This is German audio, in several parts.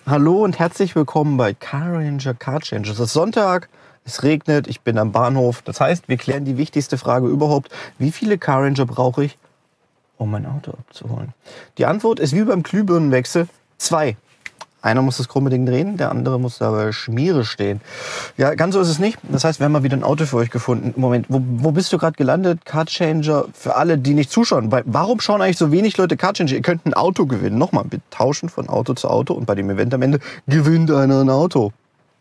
Hallo und herzlich willkommen bei Car Ranger Car Change. Es ist Sonntag, es regnet, ich bin am Bahnhof. Das heißt, wir klären die wichtigste Frage überhaupt. Wie viele Car Ranger brauche ich, um mein Auto abzuholen? Die Antwort ist wie beim Glühbirnenwechsel: 2. Einer muss das krumme Ding drehen, der andere muss da bei Schmiere stehen. Ja, ganz so ist es nicht. Das heißt, wir haben mal wieder ein Auto für euch gefunden. Moment, wo bist du gerade gelandet? Car Changer, für alle, die nicht zuschauen. Warum schauen eigentlich so wenig Leute Car Changer? Ihr könnt ein Auto gewinnen. Nochmal, wir tauschen von Auto zu Auto und bei dem Event am Ende gewinnt einer ein Auto.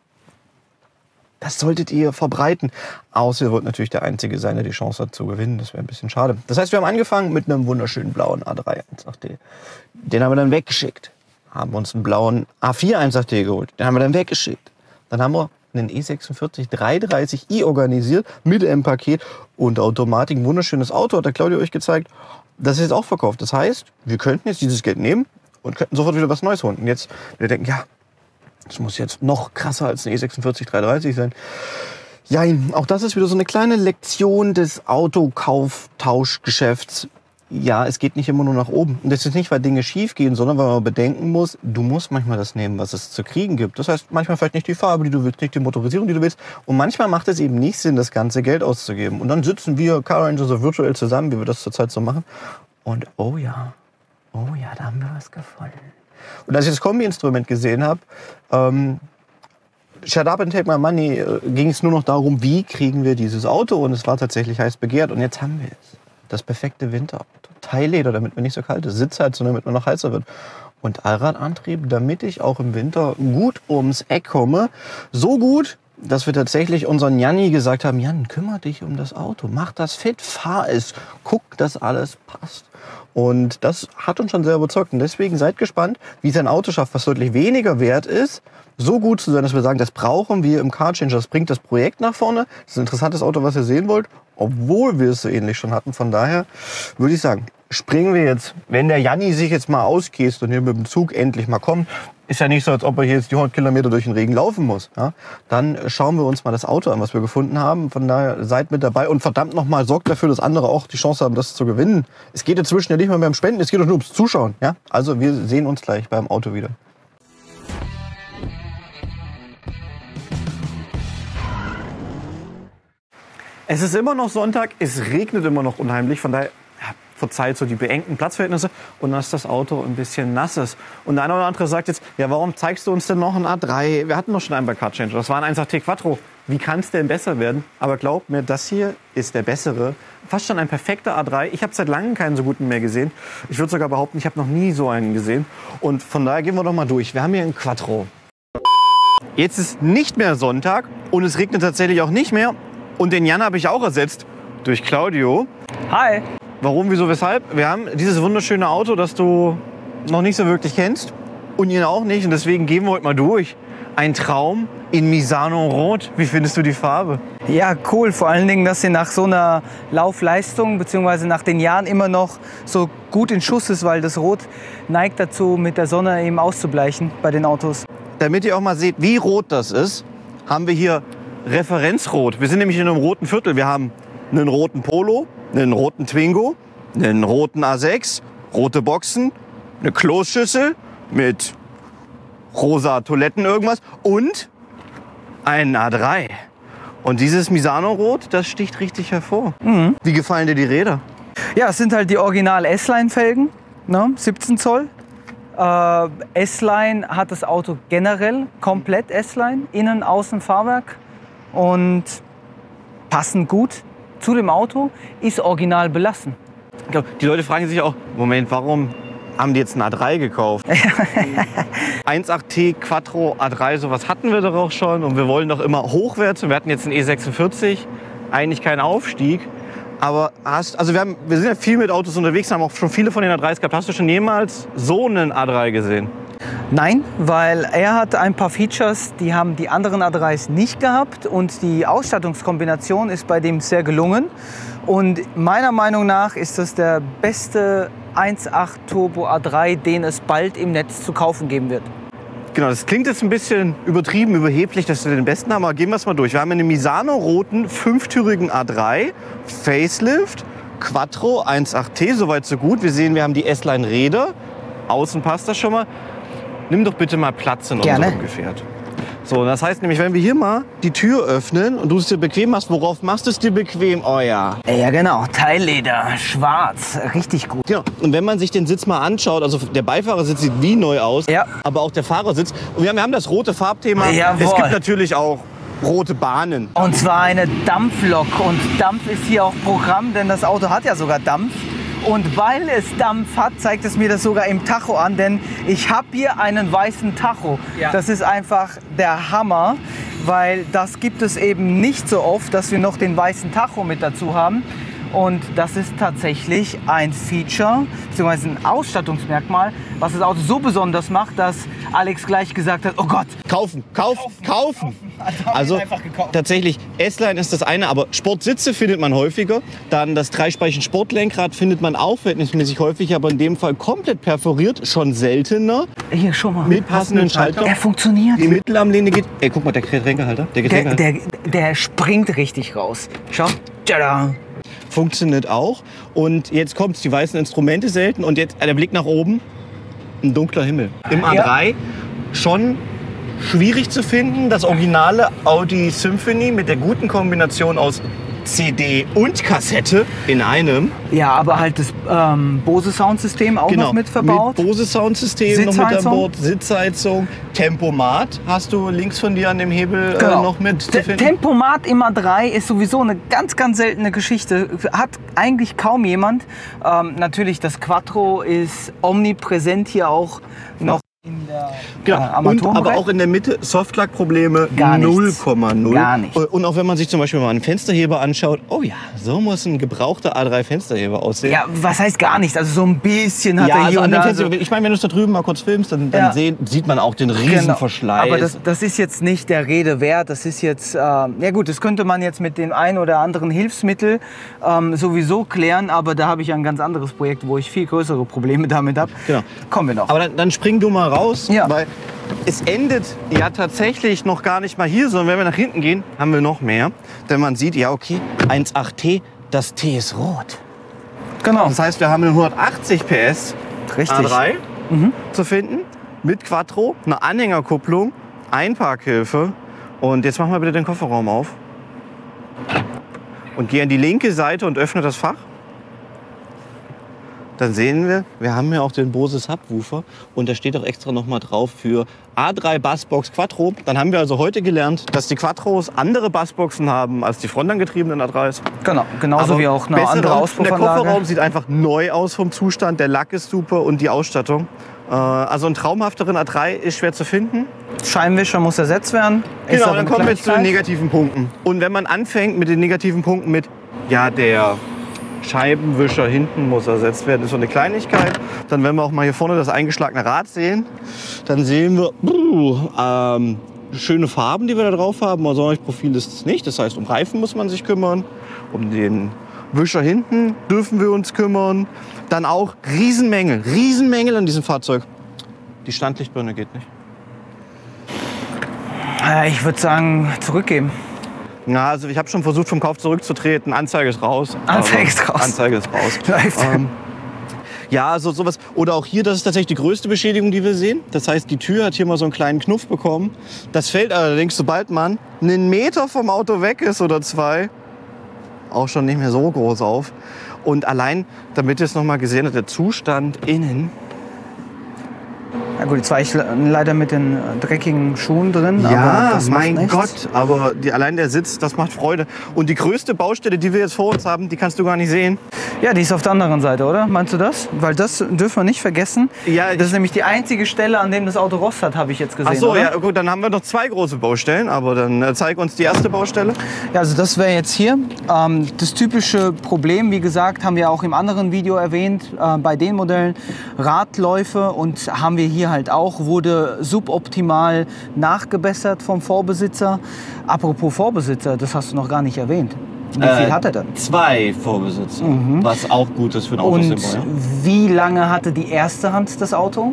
Das solltet ihr verbreiten. Außer ihr wollt natürlich der Einzige sein, der die Chance hat zu gewinnen. Das wäre ein bisschen schade. Das heißt, wir haben angefangen mit einem wunderschönen blauen A3 1.8D. Den haben wir dann weggeschickt. Haben uns einen blauen A4 1.8D geholt. Den haben wir dann weggeschickt. Dann haben wir einen E46 330i organisiert mit M-Paket und Automatik. Ein wunderschönes Auto, hat der Claudia euch gezeigt. Das ist jetzt auch verkauft. Das heißt, wir könnten jetzt dieses Geld nehmen und könnten sofort wieder was Neues holen. Und jetzt, wir denken, ja, das muss jetzt noch krasser als ein E46 330 sein. Ja, auch das ist wieder so eine kleine Lektion des Autokauftauschgeschäfts. Ja, es geht nicht immer nur nach oben. Und das ist nicht, weil Dinge schief gehen, sondern weil man bedenken muss, du musst manchmal das nehmen, was es zu kriegen gibt. Das heißt, manchmal vielleicht nicht die Farbe, die du willst, nicht die Motorisierung, die du willst. Und manchmal macht es eben nicht Sinn, das ganze Geld auszugeben. Und dann sitzen wir Car Ranger so virtuell zusammen, wie wir das zurzeit so machen. Und oh ja, da haben wir was gefunden. Und als ich das Kombi-Instrument gesehen habe, Shut up and take my money, ging es nur noch darum, wie kriegen wir dieses Auto. Und es war tatsächlich heiß begehrt. Und jetzt haben wir es. Das perfekte Winterauto. Teilleder, damit mir nicht so kalt ist. Sitzheizung, damit mir noch heißer wird. Und Allradantrieb, damit ich auch im Winter gut ums Eck komme. So gut, dass wir tatsächlich unseren Janni gesagt haben, Jan, kümmere dich um das Auto. Mach das fit, fahr es. Guck, dass alles passt. Und das hat uns schon sehr überzeugt. Und deswegen seid gespannt, wie sein Auto schafft, was deutlich weniger wert ist, so gut zu sein, dass wir sagen, das brauchen wir im Car Changer. Das bringt das Projekt nach vorne. Das ist ein interessantes Auto, was ihr sehen wollt, obwohl wir es so ähnlich schon hatten. Von daher würde ich sagen, springen wir jetzt, wenn der Janni sich jetzt mal auskäst und hier mit dem Zug endlich mal kommt, ist ja nicht so, als ob er hier jetzt die 100 Kilometer durch den Regen laufen muss. Ja? Dann schauen wir uns mal das Auto an, was wir gefunden haben. Von daher seid mit dabei und verdammt nochmal, sorgt dafür, dass andere auch die Chance haben, das zu gewinnen. Es geht inzwischen ja nicht mehr beim Spenden, es geht doch nur ums Zuschauen. Ja? Also wir sehen uns gleich beim Auto wieder. Es ist immer noch Sonntag, es regnet immer noch unheimlich, von daher verzeiht so die beengten Platzverhältnisse und dass das Auto ein bisschen nass ist. Und der eine oder andere sagt jetzt, ja, warum zeigst du uns denn noch einen A3? Wir hatten doch schon einen bei Car Changer, das war ein 1.8T Quattro. Wie kann es denn besser werden? Aber glaubt mir, das hier ist der bessere, fast schon ein perfekter A3. Ich habe seit langem keinen so guten mehr gesehen. Ich würde sogar behaupten, ich habe noch nie so einen gesehen. Und von daher gehen wir doch mal durch. Wir haben hier einen Quattro. Jetzt ist nicht mehr Sonntag und es regnet tatsächlich auch nicht mehr. Und den Jan habe ich auch ersetzt durch Claudio. Hi. Warum, wieso, weshalb? Wir haben dieses wunderschöne Auto, das du noch nicht so wirklich kennst und ihn auch nicht. Und deswegen gehen wir heute mal durch. Ein Traum in Misano Rot. Wie findest du die Farbe? Ja, cool. Vor allen Dingen, dass sie nach so einer Laufleistung bzw. nach den Jahren immer noch so gut in Schuss ist, weil das Rot neigt dazu, mit der Sonne eben auszubleichen bei den Autos. Damit ihr auch mal seht, wie rot das ist, haben wir hier Referenzrot. Wir sind nämlich in einem roten Viertel. Wir haben einen roten Polo, einen roten Twingo, einen roten A6, rote Boxen, eine Kloschüssel mit rosa Toiletten irgendwas und einen A3. Und dieses Misano-Rot, das sticht richtig hervor. Mhm. Wie gefallen dir die Räder? Ja, es sind halt die Original S-Line-Felgen, ne? 17 Zoll. S-Line hat das Auto generell komplett S-Line, innen, außen Fahrwerk. Und passen gut zu dem Auto, ist original belassen. Ich glaub, die Leute fragen sich auch, Moment, warum haben die jetzt einen A3 gekauft? 1.8T Quattro A3, sowas hatten wir doch auch schon und wir wollen doch immer hochwärts. Wir hatten jetzt einen E46, eigentlich kein Aufstieg. Aber wir sind ja viel mit Autos unterwegs, haben auch schon viele von den A3s gehabt. Hast du schon jemals so einen A3 gesehen? Nein, weil er hat ein paar Features, die haben die anderen A3s nicht gehabt und die Ausstattungskombination ist bei dem sehr gelungen. Und meiner Meinung nach ist das der beste 1.8 Turbo A3, den es bald im Netz zu kaufen geben wird. Genau, das klingt jetzt ein bisschen übertrieben, überheblich, dass wir den besten haben, aber gehen wir es mal durch. Wir haben einen Misano-roten, 5-türigen A3, Facelift, Quattro, 1.8T, soweit so gut. Wir sehen, wir haben die S-Line-Räder, außen passt das schon mal. nimm doch bitte mal Platz in Gerne. unserem Gefährt. So, das heißt nämlich, wenn wir hier mal die Tür öffnen und du es dir bequem machst, worauf machst du es dir bequem? Oh ja. Ja genau, Teilleder, schwarz, richtig gut. Genau. Und wenn man sich den Sitz mal anschaut, also der Beifahrersitz sieht wie neu aus, Ja. aber auch der Fahrersitz. Und wir haben das rote Farbthema. Jawohl. Es gibt natürlich auch rote Bahnen. Und zwar eine Dampflok. Und Dampf ist hier auch Programm, denn das Auto hat ja sogar Dampf. Und weil es Dampf hat, zeigt es mir das sogar im Tacho an, denn ich habe hier einen weißen Tacho. Ja. Das ist einfach der Hammer, weil das gibt es eben nicht so oft, dass wir noch den weißen Tacho mit dazu haben. Und das ist tatsächlich ein Feature, beziehungsweise ein Ausstattungsmerkmal, was das Auto so besonders macht, dass Alex gleich gesagt hat, oh Gott. Kaufen. Also einfach gekauft. tatsächlich, S-Line ist das eine, aber Sportsitze findet man häufiger. Dann das Dreispeichen-Sportlenkrad findet man auch verhältnismäßig häufig, aber in dem Fall komplett perforiert, schon seltener. Hier, schon mal. Mit passenden Schalter. Er funktioniert. Die Mittelarmlehne geht. Ey, guck mal, der Getränkehalter. Der springt richtig raus. Schau. Tada. Funktioniert auch. Und jetzt kommt's, die weißen Instrumente selten. Und jetzt der Blick nach oben, ein dunkler Himmel. Im A3 schon schwierig zu finden. Das originale Audi Symphony mit der guten Kombination aus CD und Kassette in einem. Ja, aber halt das Bose Soundsystem auch noch mit verbaut. Mit Bose Soundsystem noch mit an Sitzheizung. Bord, Sitzheizung, Tempomat hast du links von dir an dem Hebel noch mit zu finden. Tempomat im A3 ist sowieso eine ganz, ganz seltene Geschichte. Hat eigentlich kaum jemand. Natürlich, das Quattro ist omnipräsent hier auch noch in der Genau. Und Armaturenbereich. aber auch in der Mitte Softlack-Probleme Gar nichts. 0,0. Gar nicht. Und auch wenn man sich zum Beispiel mal einen Fensterheber anschaut, oh ja, so muss ein gebrauchter A3 Fensterheber aussehen. Ja, was heißt gar nichts? Also so ein bisschen hat Ja, er also hier an und dem da. Fenster, ich meine, wenn du es da drüben mal kurz filmst, dann Ja. sieht man auch den riesen Verschleiß. Aber das ist jetzt nicht der Rede wert. Das ist jetzt, ja gut, das könnte man jetzt mit dem ein oder anderen Hilfsmittel sowieso klären. Aber da habe ich ein ganz anderes Projekt, wo ich viel größere Probleme damit habe. Genau. Kommen wir noch. Aber dann spring du mal raus, Ja. weil es endet ja tatsächlich noch gar nicht mal hier, sondern wenn wir nach hinten gehen, haben wir noch mehr. Denn man sieht, ja okay, 1.8T, das T ist rot. Genau. Das heißt, wir haben einen 180 PS Richtig. A3 zu finden, mit Quattro, eine Anhängerkupplung, Einparkhilfe. Und jetzt machen wir bitte den Kofferraum auf. Und geh an die linke Seite und öffne das Fach. Dann sehen wir haben ja auch den Bose Subwoofer und da steht auch extra noch mal drauf für A3 Bassbox Quattro. Dann haben wir also heute gelernt, dass die Quattros andere Bassboxen haben als die frontangetriebenen A3s. Genau. Genauso Aber wie auch eine bessere andere Der Auspuffanlage. Kofferraum sieht einfach neu aus vom Zustand, der Lack ist super und die Ausstattung. Also einen traumhafteren A3 ist schwer zu finden. Scheinwischer muss ersetzt werden. Ist Genau, aber dann eine kommen wir jetzt zu den Kleinigkeit. negativen Punkten. Und wenn man anfängt mit den negativen Punkten mit, ja, der Scheibenwischer hinten muss ersetzt werden, ist so eine Kleinigkeit. Dann, wenn wir auch mal hier vorne das eingeschlagene Rad sehen, dann sehen wir schöne Farben, die wir da drauf haben. Aber so ein Profil ist es nicht. Das heißt, um Reifen muss man sich kümmern, um den Wischer hinten dürfen wir uns kümmern. Dann auch Riesenmängel an diesem Fahrzeug. Die Standlichtbirne geht nicht. Ich würde sagen, zurückgeben. Ja, also ich habe schon versucht, vom Kauf zurückzutreten. Anzeige ist raus. Anzeige ist raus. Anzeige ist raus. Läuft. Ja, also sowas. Oder auch hier, das ist tatsächlich die größte Beschädigung, die wir sehen. Das heißt, die Tür hat hier mal so einen kleinen Knuff bekommen. Das fällt allerdings, sobald man einen Meter vom Auto weg ist oder 2, auch schon nicht mehr so groß auf. Und allein, damit ihr es noch mal gesehen habt, der Zustand innen. Ja gut, jetzt war ich leider mit den dreckigen Schuhen drin. aber Ja, das macht mein nichts. Gott, aber allein der Sitz, das macht Freude. Und die größte Baustelle, die wir jetzt vor uns haben, die kannst du gar nicht sehen. Ja, die ist auf der anderen Seite, oder? Meinst du das? Weil das dürfen wir nicht vergessen. Ja, Das ist nämlich die einzige Stelle, an dem das Auto Rost hat, habe ich jetzt gesehen. Ach so, oder? ja gut, dann haben wir noch 2 große Baustellen, aber dann zeig uns die erste Baustelle. Ja, also das wäre jetzt hier. Das typische Problem, wie gesagt, haben wir auch im anderen Video erwähnt, bei den Modellen Radläufe und haben wir hier halt auch, wurde suboptimal nachgebessert vom Vorbesitzer. Apropos Vorbesitzer, das hast du noch gar nicht erwähnt. Wie viel hat er denn? 2 Vorbesitzer, was auch gut ist für ein Und Autosymbol. Ja? wie lange hatte die erste Hand das Auto?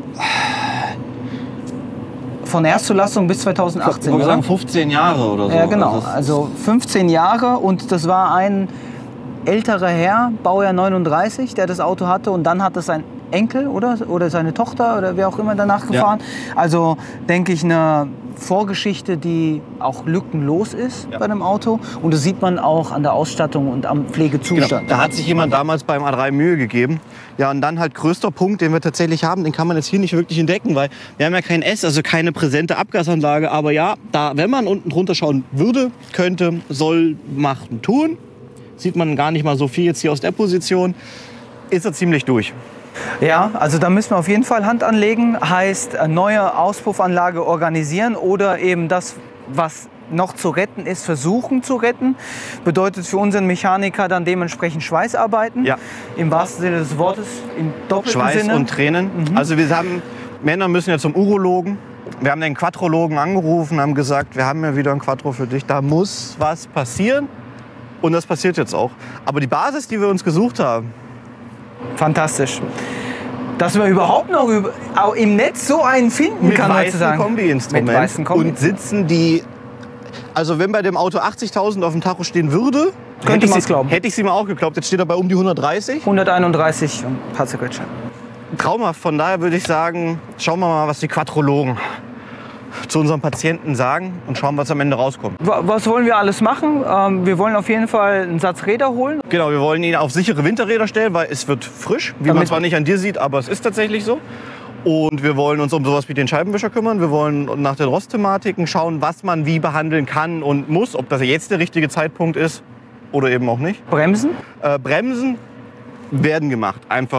Von Erstzulassung bis 2018, Ich würde oder? sagen 15 Jahre oder so. Ja, genau. Das ist- Also 15 Jahre und das war ein älterer Herr, Baujahr 39, der das Auto hatte und dann hat es ein Enkel oder seine Tochter oder wer auch immer danach gefahren. Ja. Also denke ich eine Vorgeschichte, die auch lückenlos ist bei einem Auto. Und das sieht man auch an der Ausstattung und am Pflegezustand. Genau. Da hat sich jemand damals beim A3 Mühe gegeben. Ja, und dann halt größter Punkt, den wir tatsächlich haben, den kann man jetzt hier nicht wirklich entdecken, weil wir haben ja kein S, also keine präsente Abgasanlage. Aber ja, da, wenn man unten drunter schauen würde, könnte, soll, machen, tun. Sieht man gar nicht mal so viel jetzt hier aus der Position. Ist er ziemlich durch. Ja, also da müssen wir auf jeden Fall Hand anlegen. Heißt, eine neue Auspuffanlage organisieren oder eben das, was noch zu retten ist, versuchen zu retten. Bedeutet für unseren Mechaniker dann dementsprechend Schweißarbeiten. Ja. Im wahrsten Sinne des Wortes, im doppelten Schweiß Sinne. Und Tränen. Also wir haben, Männer müssen ja zum Urologen. Wir haben den Quattrologen angerufen, haben gesagt, wir haben ja wieder ein Quattro für dich. Da muss was passieren. Und das passiert jetzt auch. Aber die Basis, die wir uns gesucht haben, fantastisch. Dass man überhaupt noch auch im Netz so einen finden mit kann. Weißen Kombi-Instrument. Mit weißen Kombi. Und sitzen die, also wenn bei dem Auto 80.000 auf dem Tacho stehen würde, könnte ich es glauben. Hätte ich sie mal auch geglaubt. Jetzt steht er bei um die 130. 131 und ein paar Zerquetscher. Traumhaft. Von daher würde ich sagen, schauen wir mal, was die Quattrologen zu unseren Patienten sagen und schauen, was am Ende rauskommt. Was wollen wir alles machen? Wir wollen auf jeden Fall einen Satz Räder holen. Genau, wir wollen ihn auf sichere Winterräder stellen, weil es wird frisch, wie man zwar nicht an dir sieht, aber es ist tatsächlich so. Und wir wollen uns um sowas wie den Scheibenwischer kümmern. Wir wollen nach den Rostthematiken schauen, was man wie behandeln kann und muss, ob das jetzt der richtige Zeitpunkt ist oder eben auch nicht. Bremsen? Bremsen werden gemacht, einfach.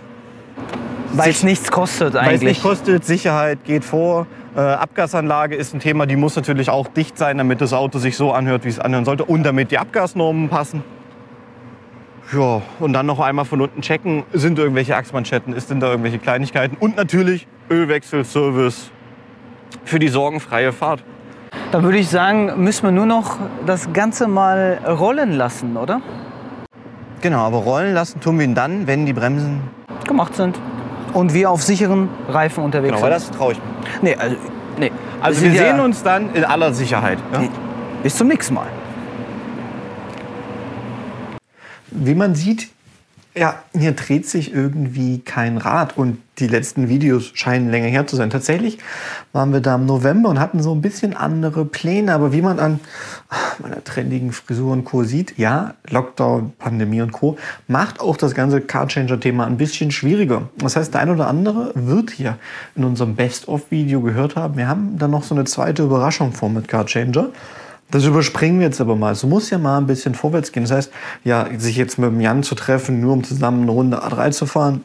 Weil es nichts kostet eigentlich. Weil es nicht kostet, Sicherheit geht vor. Abgasanlage ist ein Thema, die muss natürlich auch dicht sein, damit das Auto sich so anhört, wie es anhören sollte. Und damit die Abgasnormen passen. Ja, und dann noch einmal von unten checken, sind irgendwelche Achsmanschetten, sind da irgendwelche Kleinigkeiten. Und natürlich Ölwechsel, Service für die sorgenfreie Fahrt. Dann würde ich sagen, müssen wir nur noch das Ganze mal rollen lassen, oder? Genau, aber rollen lassen tun wir ihn dann, wenn die Bremsen gemacht sind. Und wir auf sicheren Reifen unterwegs sind. Genau, das traue ich mir. Nee. Also wir sehen uns dann in aller Sicherheit. Ja? Bis zum nächsten Mal. Wie man sieht, ja, hier dreht sich irgendwie kein Rad und die letzten Videos scheinen länger her zu sein. Tatsächlich waren wir da im November und hatten so ein bisschen andere Pläne, aber wie man an meiner trendigen Frisur und Co. sieht, ja, Lockdown, Pandemie und Co. macht auch das ganze Car-Changer-Thema ein bisschen schwieriger. Das heißt, der ein oder andere wird hier in unserem Best-of-Video gehört haben. Wir haben dann noch so eine zweite Überraschung vor mit Car-Changer. Das überspringen wir jetzt aber mal. Es muss ja mal ein bisschen vorwärts gehen. Das heißt, ja, sich jetzt mit dem Jan zu treffen, nur um zusammen eine Runde A3 zu fahren,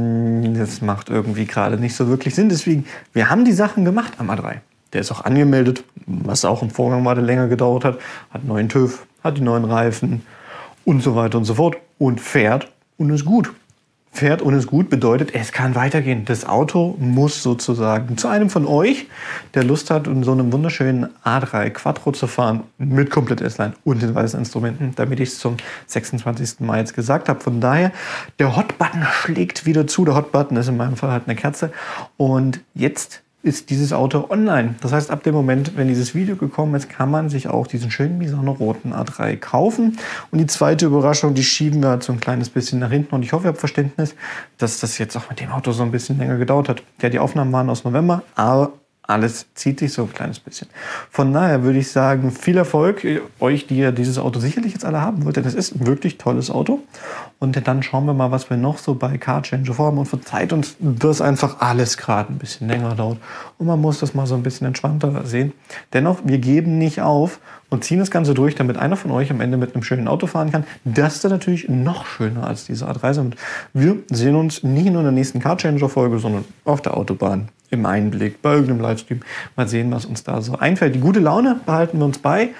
das macht irgendwie gerade nicht so wirklich Sinn. Deswegen, wir haben die Sachen gemacht am A3. Der ist auch angemeldet, was auch im Vorgang mal länger gedauert hat. Hat neuen TÜV, hat die neuen Reifen und so weiter und so fort. Und fährt und ist gut. Fährt und ist gut bedeutet, es kann weitergehen. Das Auto muss sozusagen zu einem von euch, der Lust hat, in so einem wunderschönen A3 Quattro zu fahren, mit komplett S-Line und den weißen Instrumenten, damit ich es zum 26. Mai jetzt gesagt habe. Von daher, der Hot-Button schlägt wieder zu. Der Hot-Button ist in meinem Fall halt eine Kerze. Und jetzt ist dieses Auto online. Das heißt, ab dem Moment, wenn dieses Video gekommen ist, kann man sich auch diesen schönen Misano-roten A3 kaufen. Und die zweite Überraschung, die schieben wir halt so ein kleines bisschen nach hinten. Und ich hoffe, ihr habt Verständnis, dass das jetzt auch mit dem Auto so ein bisschen länger gedauert hat. Ja, die Aufnahmen waren aus November, aber alles zieht sich so ein kleines bisschen. Von daher würde ich sagen, viel Erfolg euch, die ihr dieses Auto sicherlich jetzt alle haben wollt. Denn es ist ein wirklich tolles Auto. Und dann schauen wir mal, was wir noch so bei Car-Changer vorhaben. Und verzeiht uns, dass einfach alles gerade ein bisschen länger dauert. Und man muss das mal so ein bisschen entspannter sehen. Dennoch, wir geben nicht auf und ziehen das Ganze durch, damit einer von euch am Ende mit einem schönen Auto fahren kann. Das ist dann natürlich noch schöner als diese A3. Und wir sehen uns nicht nur in der nächsten Car-Changer-Folge, sondern auf der Autobahn. Im Einblick, bei irgendeinem Livestream. Mal sehen, was uns da so einfällt. Die gute Laune behalten wir uns bei.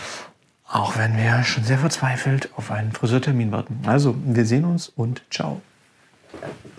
Auch wenn wir schon sehr verzweifelt auf einen Friseurtermin warten. Also, wir sehen uns und ciao.